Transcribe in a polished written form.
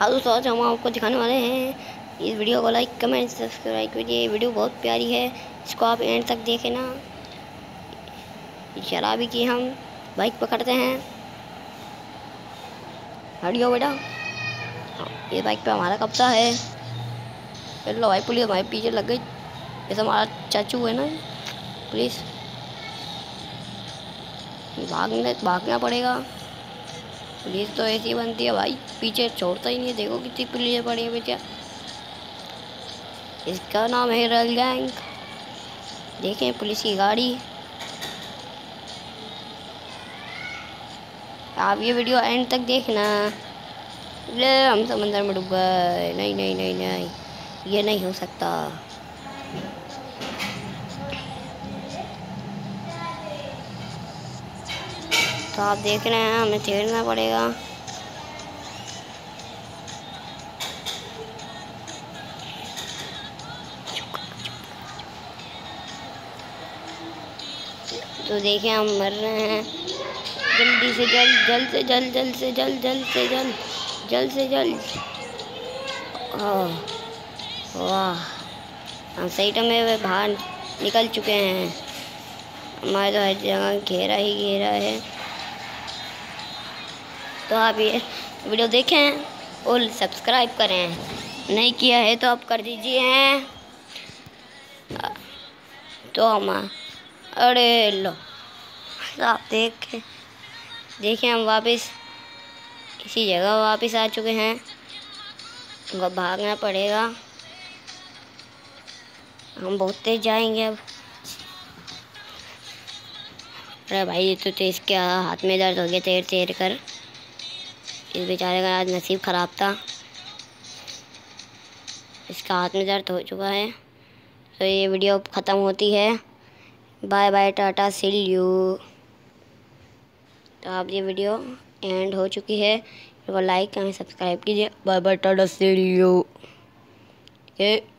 हाँ दोस्तों, आज हम आपको दिखाने वाले हैं। इस वीडियो को लाइक कमेंट सब्सक्राइब कीजिए। वीडियो बहुत प्यारी है, इसको आप एंड तक देखें ना। शराबी की हम बाइक पकड़ते हैं। हटियो बेटा। हाँ, ये बाइक पे हमारा कब्जा है। चलो भाई, पुलिस हमारे पीछे लग गई। जैसे हमारा चाचू है ना, पुलिस भागना पड़ेगा। पुलिस तो ऐसी बनती है भाई, पीछे छोड़ता ही नहीं है। देखो कितनी पुलिस पड़ी है पीछे। इसका नाम है रॉयल गैंग। देखें पुलिस की गाड़ी। आप ये वीडियो एंड तक देखना। ले हम समंदर में डूब गए। नहीं नहीं नहीं नहीं, ये नहीं हो सकता। तो आप देख रहे हैं, हमें तैरना पड़ेगा। तो देखें हम मर रहे हैं। जल्दी से जल्द से जल्द जल्द से जल्द जल्द से जल्द जल्द से जल्द। वाह, हम सही टाइम में बाहर निकल चुके हैं। हमारे तो हर जगह घेरा ही घेरा है। तो आप ये वीडियो देखें और सब्सक्राइब करें। नहीं किया है तो आप कर दीजिए हैं। तो हम अरे लो, आप देखें हम वापस इसी जगह वापस आ चुके हैं। हमको भागना पड़ेगा। हम बहुत तेज जाएंगे अब। अरे भाई, ये तो इसके हाथ में दर्द हो गया तैर तैर कर। इस बेचारे का आज नसीब ख़राब था, इसका हाथ में दर्द हो चुका है। तो ये वीडियो ख़त्म होती है। Bye bye, tata, see you. तो आप ये वीडियो एंड हो चुकी है। इसको लाइक करें, सब्सक्राइब कीजिए। Bye bye, tata, see you.